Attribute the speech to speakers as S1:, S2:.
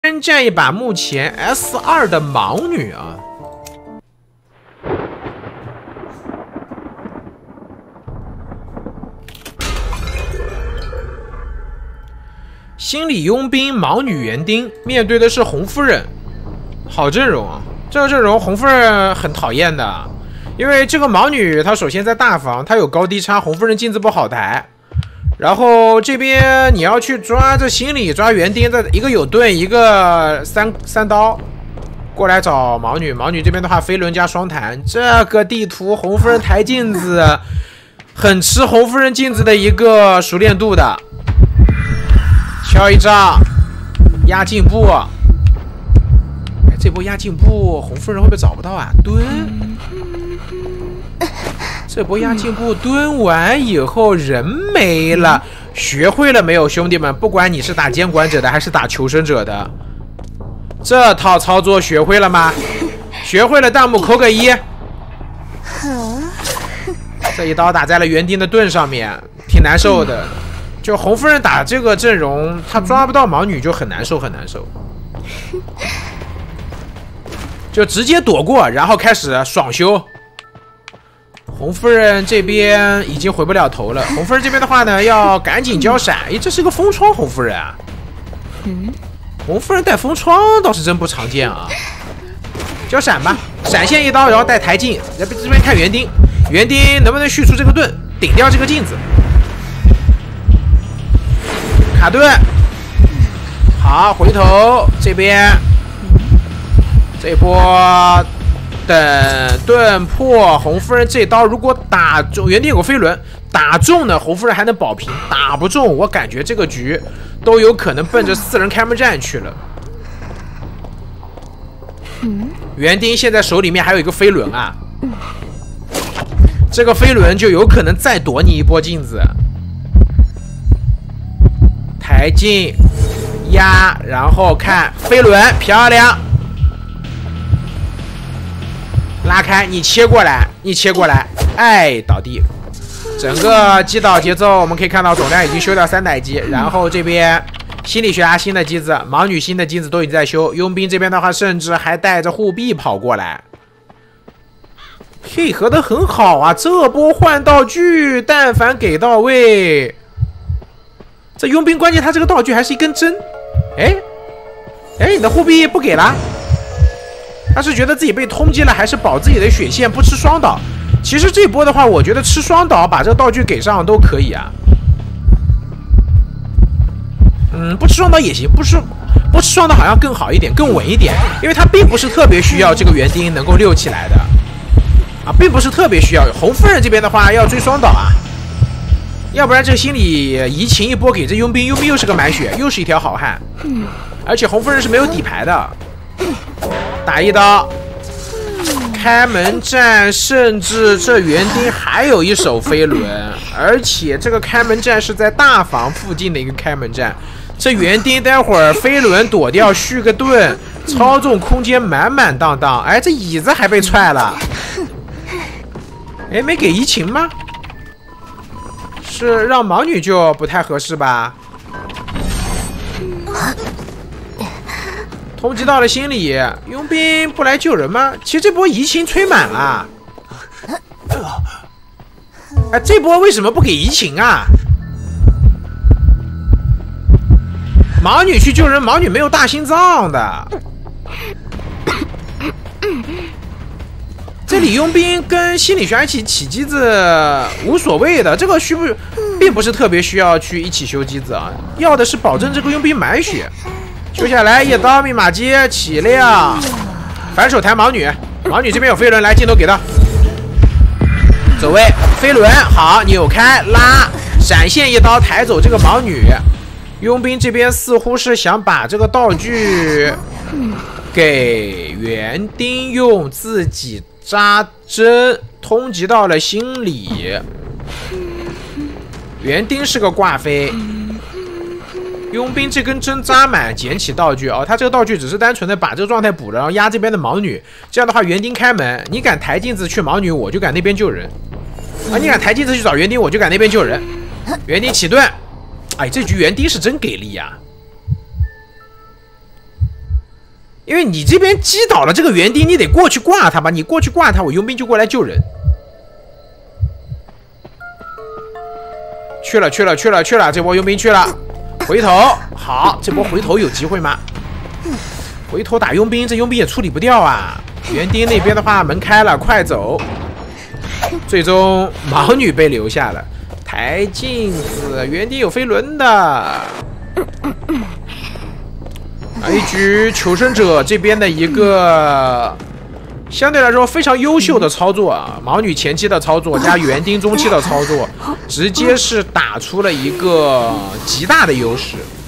S1: 先战一把目前 S2 的盲女啊。心理佣兵盲女园丁面对的是红夫人，好阵容啊！这个阵容红夫人很讨厌的，因为这个盲女她首先在大房，她有高低差，红夫人镜子不好抬。然后这边你要去抓这心理抓园丁的，一个有盾，一个三刀，过来找盲女。盲女这边的话，飞轮加双弹，这个地图红夫人抬镜子，很吃红夫人镜子的一个熟练度的。敲一招，压进步。这波压进步，红夫人会不会找不到啊？蹲。这波压进步蹲完以后人没了，学会了没有，兄弟们？不管你是打监管者的还是打求生者的，这套操作学会了吗？学会了，弹幕扣个1。这一刀打在了园丁的盾上面，挺难受的。就红夫人打这个阵容，她抓不到盲女就很难受，很难受。就直接躲过，然后开始爽修。红夫人这边已经回不了头了。红夫人这边的话呢，要赶紧交闪。诶，这是个风窗红夫人啊。红夫人带风窗倒是真不常见啊。交闪吧，闪现一刀，然后带抬镜。这边看园丁，园丁能不能续出这个盾，顶掉这个镜子。卡盾，好，回头这边这波。等盾破红夫人这刀，如果打中园丁有个飞轮，打中呢红夫人还能保平，打不中我感觉这个局都有可能奔着4人开门战去了。园丁现在手里面还有一个飞轮啊，这个飞轮就有可能再夺你一波镜子。抬进压，然后看飞轮，漂亮。拉开，你切过来，你切过来，哎，倒地。整个击倒节奏，我们可以看到总量已经修掉3代机，然后这边心理学家新的机子，盲女新的机子都已经在修，佣兵这边的话甚至还带着护臂跑过来，配合的很好啊！这波换道具，但凡给到位，这佣兵关键他这个道具还是一根针，哎，你的护臂不给了？他是觉得自己被通缉了，还是保自己的血线不吃双倒？其实这波的话，我觉得吃双倒把这个道具给上都可以啊。不吃双倒也行，不吃双倒好像更好一点，更稳一点，因为他并不是特别需要这个园丁能够溜起来的啊，并不是特别需要。红夫人这边的话要追双倒啊，要不然这个心理移情一波给这佣兵，佣兵又是个满血，又是一条好汉，而且红夫人是没有底牌的。打一刀，开门战，甚至这园丁还有一手飞轮，而且这个开门战是在大房附近的一个开门战。这园丁待会儿飞轮躲掉，续个盾，操纵空间满满当当。哎，这椅子还被踹了，哎，没给移情吗？是让盲女就不太合适吧？通缉到了心理，佣兵不来救人吗？其实这波移情吹满了。哎，这波为什么不给移情啊？盲女去救人，盲女没有大心脏的。这里佣兵跟心理学家一起起机子无所谓的，这个并不是特别需要去一起修机子啊，要的是保证这个佣兵满血。修下来一刀密码机起亮，反手抬盲女，盲女这边有飞轮，来镜头给到，走位飞轮好，扭开拉，闪现一刀抬走这个盲女。佣兵这边似乎是想把这个道具给园丁用，自己扎针，通缉到了心理。园丁是个挂飞。佣兵这根针扎满，捡起道具哦，他这个道具只是单纯的把这个状态补了，然后压这边的盲女。这样的话，园丁开门，你敢抬镜子去盲女，我就敢那边救人；啊，你敢抬镜子去找园丁，我就敢那边救人。园丁起盾，哎，这局园丁是真给力呀！ 因为你这边击倒了这个园丁，你得过去挂他吧？你过去挂他，我佣兵就过来救人。去了，这波佣兵去了，回头好，这波回头有机会吗？回头打佣兵，这佣兵也处理不掉啊。园丁那边的话，门开了，快走。最终毛女被留下了。抬镜子，园丁有飞轮的。一局求生者这边的一个相对来说非常优秀的操作啊，毛女前期的操作加园丁中期的操作，直接是打出了一个极大的优势。